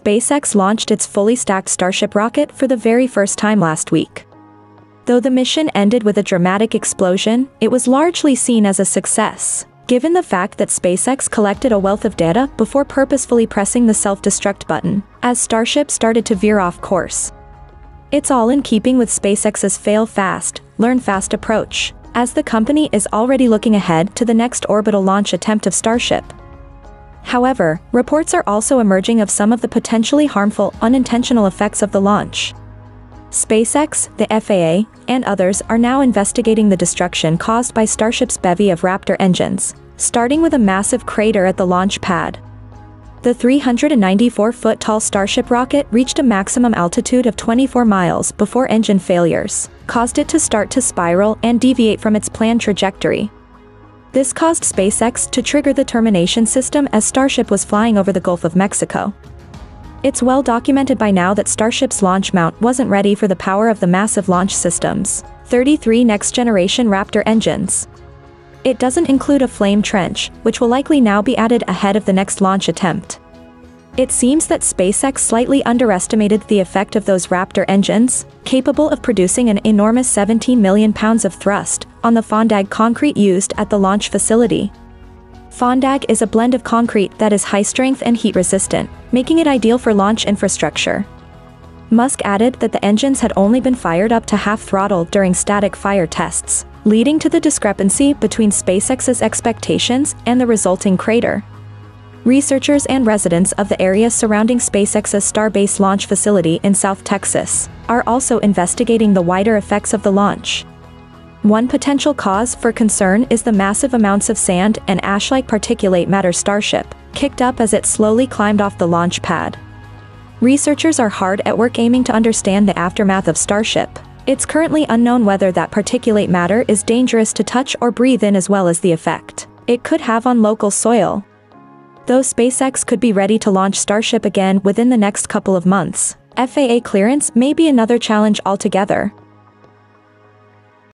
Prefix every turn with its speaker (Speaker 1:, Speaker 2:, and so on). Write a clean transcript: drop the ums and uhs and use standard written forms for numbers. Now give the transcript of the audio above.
Speaker 1: SpaceX launched its fully stacked Starship rocket for the very first time last week. Though the mission ended with a dramatic explosion, it was largely seen as a success, given the fact that SpaceX collected a wealth of data before purposefully pressing the self-destruct button, as Starship started to veer off course. It's all in keeping with SpaceX's fail fast, learn fast approach, as the company is already looking ahead to the next orbital launch attempt of Starship. However, reports are also emerging of some of the potentially harmful, unintentional effects of the launch. SpaceX, the FAA, and others are now investigating the destruction caused by Starship's bevy of Raptor engines, starting with a massive crater at the launch pad. The 394-foot-tall Starship rocket reached a maximum altitude of 24 miles before engine failures caused it to start to spiral and deviate from its planned trajectory. This caused SpaceX to trigger the termination system as Starship was flying over the Gulf of Mexico. It's well documented by now that Starship's launch mount wasn't ready for the power of the massive launch system's 33 next-generation Raptor engines. It doesn't include a flame trench, which will likely now be added ahead of the next launch attempt. It seems that SpaceX slightly underestimated the effect of those Raptor engines, capable of producing an enormous 17 million pounds of thrust, on the fondag concrete used at the launch facility. Fondag is a blend of concrete that is high-strength and heat-resistant, making it ideal for launch infrastructure. Musk added that the engines had only been fired up to half throttle during static fire tests, leading to the discrepancy between SpaceX's expectations and the resulting crater. Researchers and residents of the area surrounding SpaceX's Starbase launch facility in South Texas are also investigating the wider effects of the launch. One potential cause for concern is the massive amounts of sand and ash-like particulate matter Starship kicked up as it slowly climbed off the launch pad. Researchers are hard at work aiming to understand the aftermath of Starship. It's currently unknown whether that particulate matter is dangerous to touch or breathe in, as well as the effect it could have on local soil. Though SpaceX could be ready to launch Starship again within the next couple of months, FAA clearance may be another challenge altogether.